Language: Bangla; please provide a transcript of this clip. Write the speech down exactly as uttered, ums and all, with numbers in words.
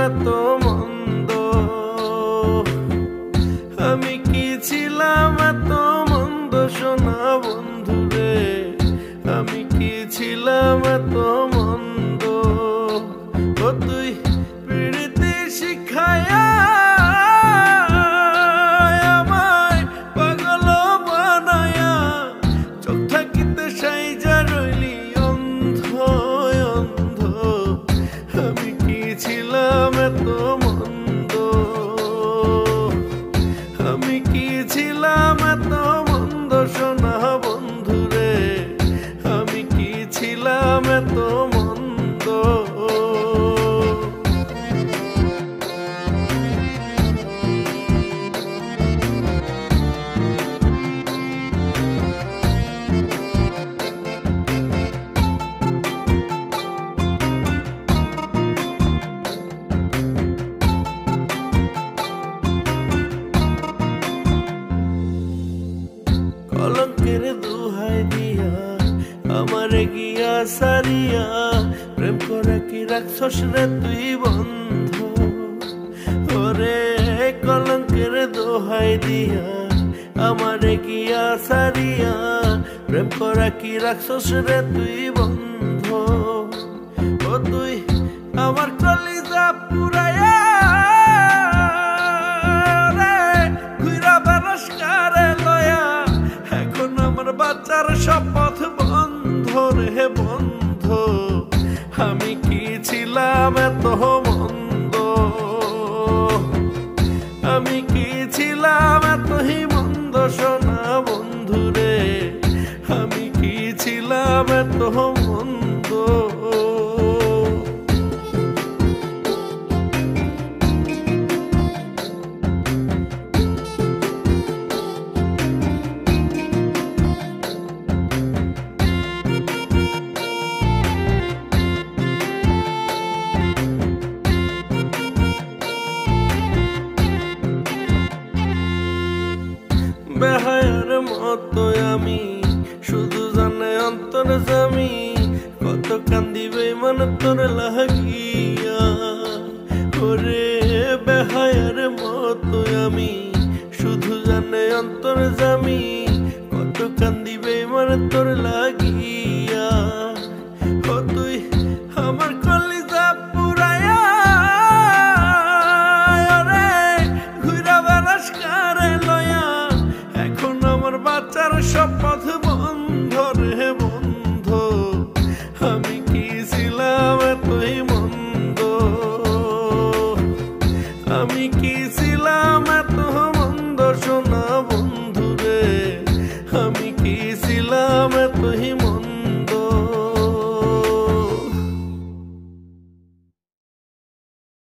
এত মন্দ, আমি কি ছিলাম এত মন্দ সোনা বন্ধু রে, আমি কি ছিলাম এত মন্দ। ও তুই প্রীতি শিখায়া আমায় পাগল বানায়া, চোখ থাকিতে সাইজা রইলি অন্ধ অন্ধ, আমি কি ছিলাম এত মন্দ, আমি কি ছিলাম এত মন্দ সোনা বন্ধু রে, আমি কি ছিলাম এত মন্দ। কলঙ্কের দুহাই দিয়া আমারে গিয়া সারিয়া, প্রেম করে কি রাখছস রে তুই বন্ধ। ওরে কলঙ্কের দোহাই দিয়া আমারে গিয়া সারিয়া, প্রেম করে কি রাখছস রে তুই বন্ধ। ও তুই আমার কলিজা পুরায়া বাচ্চার শপথ বন্ধ রে বন্ধ, আমি কি ছিলাম এত মন্দ, আমি কি ছিলাম এতই মন্দ সোনা বন্ধু রে, আমি কি ছিলাম এত মন্দ। বেহায়ার মতো আমি শুধু জানে অন্তর জামি, কত কান্দিবে মন তোর লাগিয়া। ওরে বেহায়ার মতো আমি শুধু জানে অন্তর জামি, কত কান্দিবে মন তোর লাগিয়া।